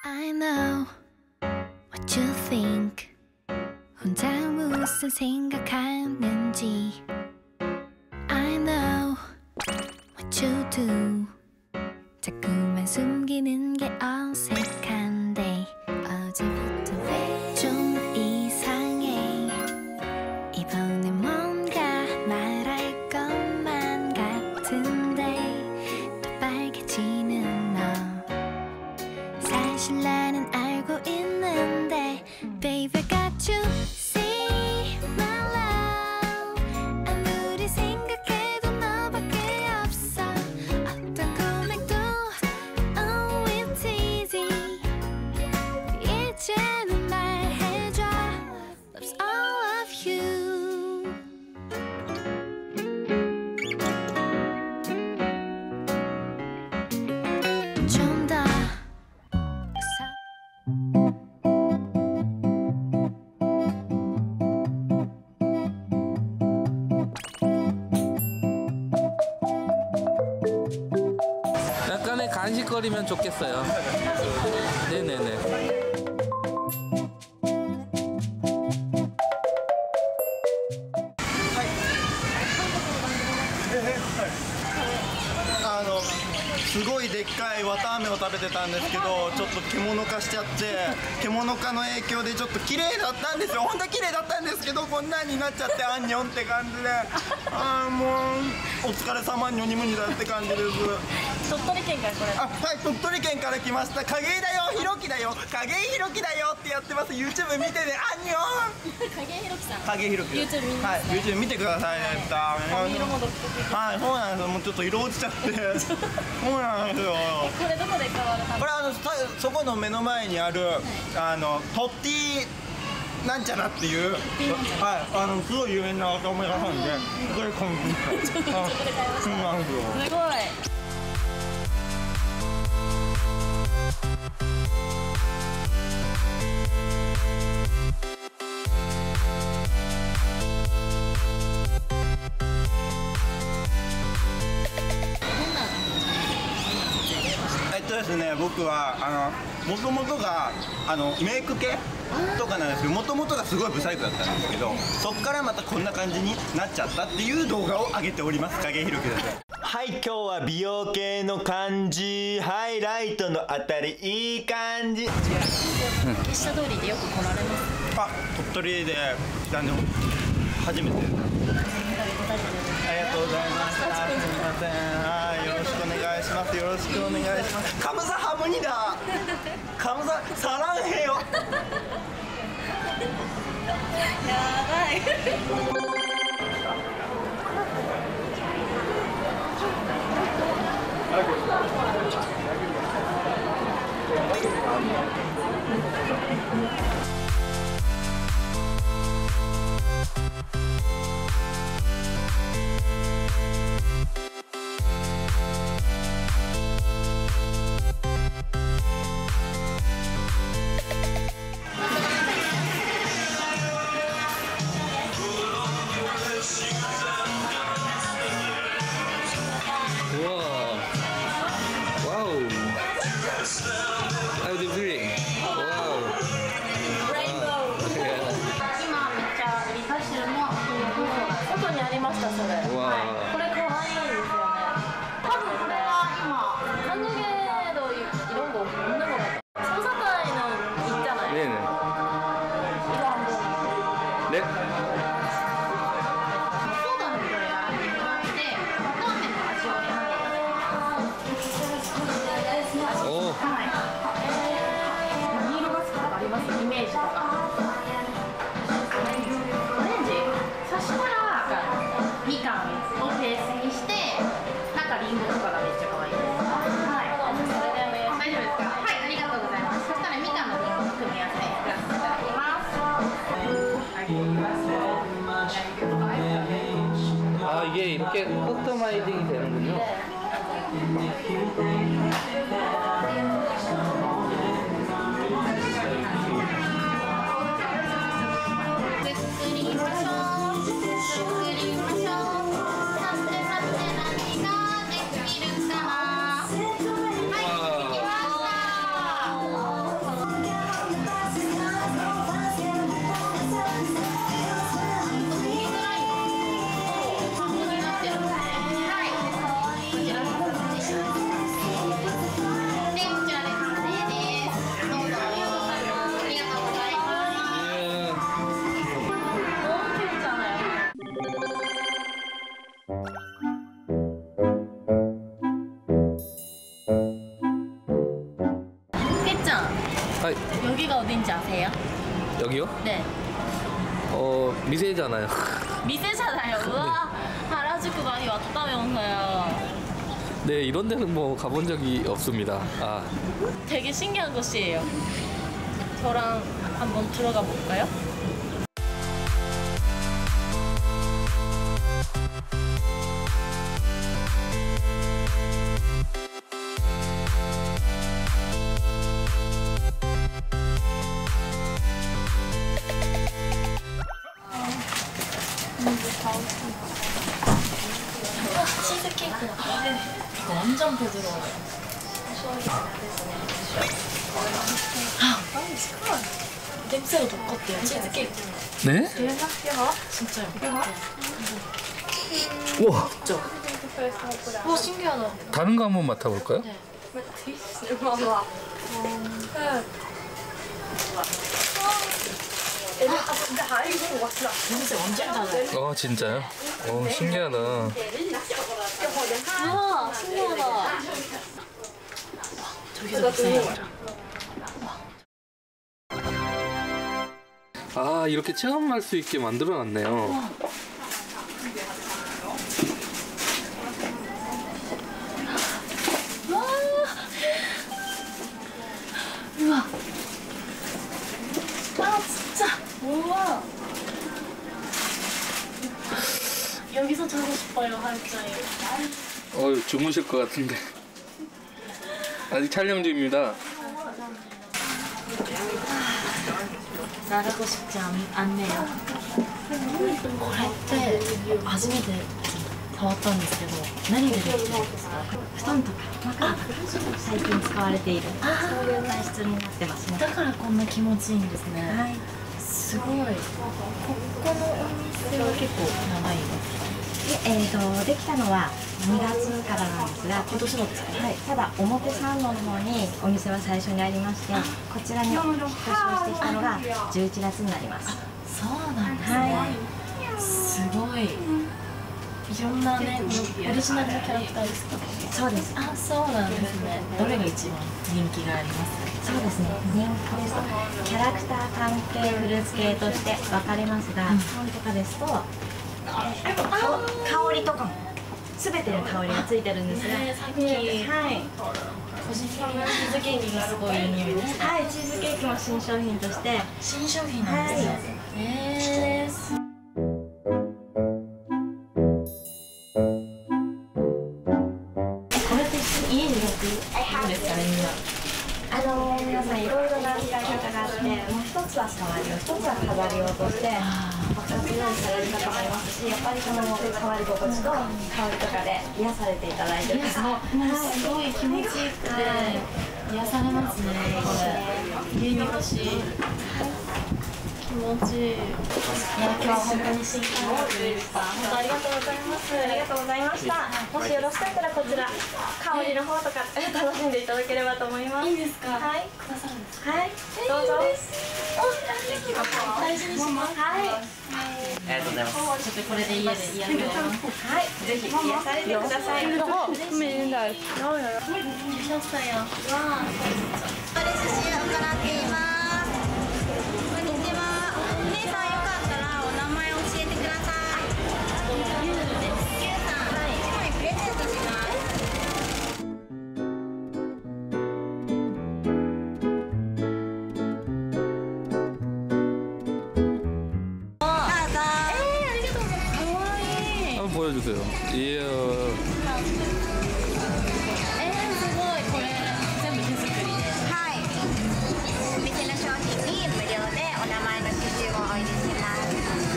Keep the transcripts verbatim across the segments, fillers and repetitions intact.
I know what you think. 혼자 무슨 생각하는지. I know what you do. 자꾸만 숨기는 게 어색한데 어제부터 좀 이상해. 이번에 뭔가 말할 것만 같은데 또 빨개지는 너. 사실 나는 알고 있는데 Baby got you see my love. 아무리 생각해도 너밖에 없어. 어떤 고백도 oh it's easy. 이제는 말해줘 Love's all of you. 좀 더 약간의 간식거리면 좋겠어요. 네네네. あのすごいでっかい綿あめを食べてたんですけど、ちょっと獣化しちゃって、獣化の影響でちょっと綺麗だったんですよ。本当は綺麗だったんですけど、こんなんになっちゃってあんにょんって感じで、あーもうお疲れ様にょにむにだって感じです。 鳥取県からこれ。 あ、はい、鳥取県から来ました。影井だよ、ひろきだよ、影井ひろきだよってやってます。 YouTube 見てね、あんにょん。 影井ひろきさん。 影井ひろき。 YouTube 見ます。 はい、YouTube 見てくださいね。 髪色も独特。 はい、そうなんですよ。もうちょっと色落ちちゃって。そうなんですよ。 これどこで買われたんですか？ これあのそこの目の前にある、あのトッティなんちゃらっていう、はい、あのすごい有名なお米屋さんで、それ買いました。そうなんですよ。 すごい。 えっとですね、僕はあのもともとがあのメイク系とかなんですけど、もともとがすごいブサイクだったんですけど、そっからまたこんな感じになっちゃったっていう動画を上げております。影井ひろきです。はい、今日は美容系の感じ、ハイライトのあたりいい感じ。 月下通りでよく来られます。 あ、鳥取で来たんで初めて。ありがとうございました。すみません。はい、よろしくお願いします。よろしくお願いします。カムサハムニダ。カムササランヘヨ。 やばい。 Wow. How do you feel? Wow. 사장, はい。 여기가 어딘지 아세요? 여기요? 네. 어, 미세잖아요. 미세잖아요. 우와, 하라주쿠 많이 왔다면서요. 네, 이런 데는 뭐 가본 적이 없습니다. 아, 되게 신기한 곳이에요. 저랑 한번 들어가 볼까요? 치즈케이크 이거 완전 부드러워요. 아, 냄새가 똑같대요. 치즈케이크. 네? 진짜요. 우와, 진짜. 와, 신기하다. 다른 거 한번 맡아볼까요? 네. 냄새 완전 달라요. 어, 진짜요? 어, 신기하다. 우와, 신기하다. 저기서 봤어요. 아, 이렇게 체험할 수 있게 만들어놨네요. 우와. 아, 진짜. 우와. 여기서 자고 싶어요, 하루짱이. 어, 주무실 것 같은데. 아직 촬영 중입니다. 나가고 싶지 않, 않네요. これって初めて触ったんですけど、何でできてるんですか？布団とか枕とか最近使われているそういう材質になってますね。だからこんな気持ちいいんですね。はい。すごい。ここのお店は結構長いんですか？ えー、とできたのはにがつからなんですが、 今年のですか？ はい、ただ表参道の方にお店は最初にありまして、こちらにお引っ越しをしてきたのがじゅういちがつになります。 そうなんですね。 はい、 すごい。いろんなね、オリジナルのキャラクターですか？ そうです。 あ、そうなんですね。どれが一番人気がありますか？ そうですね、人気ですとキャラクター関係フルーツ系として分かれますが、パンとかですとえ香香りとかも全ての香りがついてるんですね。 ね、さっきはい、 個人的にチーズケーキがすごいいい匂いでした。 はい、チーズケーキも新商品として新商品なんですね。えー、すこれって家によくいいんですかね、みんな。 あのー、皆さんいろいろな使い方があって、もう一つは触りを、一つは飾りをとして活用される方もいますし、やっぱりその触り心地と香りとかで癒されていただいてる方も、 すごい気持ちいいくて癒されますね。これ家に欲しい。気持ちいい。いや、今日は本当に新感覚でした。本当ありがとうございます。 ありがとうございました。もしよろしかったらこちら香りの方とか楽しんでいただければと思います。 いいですか？ はい、 くださるんですか？ はい、どうぞ。 大事にします。 はい、 ありがとうございます。 ちょっとこれで家で癒されます。 はい、ぜひ癒されてください。 いらっしゃったよ。わあ。 レスシを行っています。こんにちは。お姉さんよかったらお名前教えてください。ゆうです。ゆうさん、いちまいプレゼントします。どうぞ。えー、ありがとうございます。かわいい。 한번 보여주세요. 이야. えー、すごい。これ全部手作りで。 はい。お店の商品に無料でお名前の刺繍をお入れします。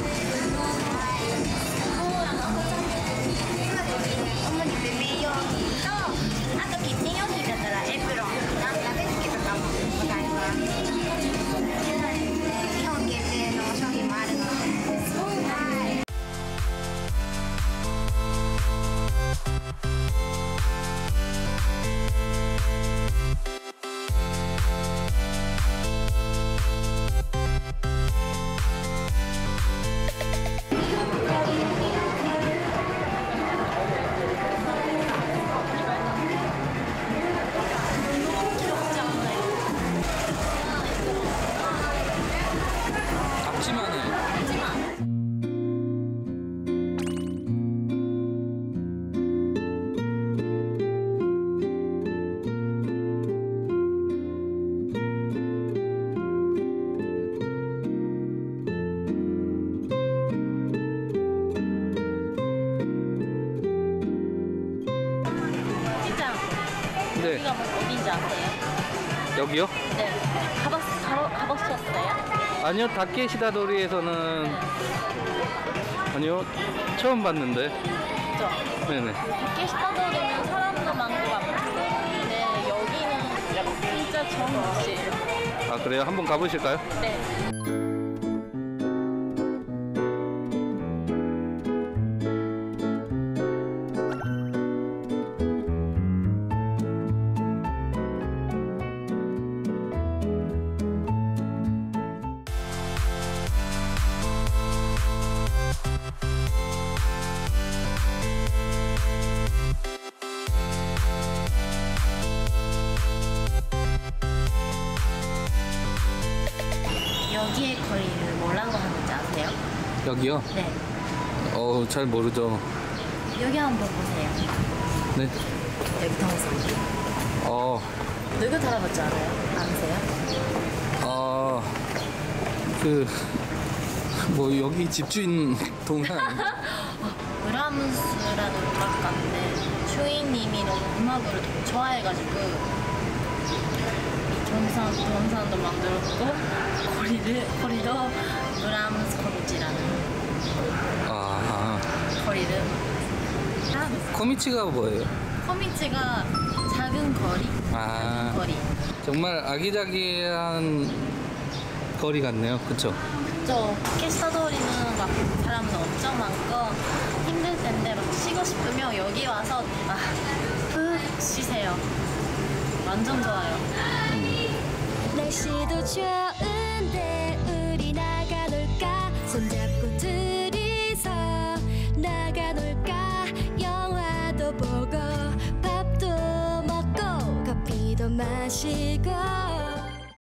主にベビー用品と、あとキッチン用品だったらエプロン、鍋付けとかもございます。日本限定の商品もあるので。はい。 여기요? 네. 가봤, 가, 가보셨어요? 아니요, 다케시다 도리에서는 아니요, 처음 봤는데. 그죠? 네네. 다케시타도리는 사람도 많고 아픈데 여기는 진짜 좋은 곳이에요. 아, 그래요? 한번 가보실까요? 네. 여기의 거리를 뭐라고 하는지 아세요? 여기요? 네. 어, 잘 모르죠. 여기 한번 보세요. 네. 여기 동상. 어, 누구 닮았지 않아요? 아세요? 어, 그, 뭐, 여기 집주인 동상. 브라문스라는 음악가인데 주인님이 너무 음악을 되게 좋아해가지고 이 동산, 동산도 만들었고 거리를, 거리도 브라문스 코미치라는 아, 거리를 코미치가 뭐예요? 코미치가 작은 거리? 아, 거리. 정말 아기자기한 거리 같네요. 그쵸? 저 다케시타도리는 막 사람도 엄청 많고 힘들 텐데 막 쉬고 싶으면 여기 와서 아, 푹 쉬세요. 완전 좋아요. 날씨도 좋은데 우리 나가 놀까 손잡고 둘이서 나가 놀까 영화도 보고 밥도 먹고 커피도 마시고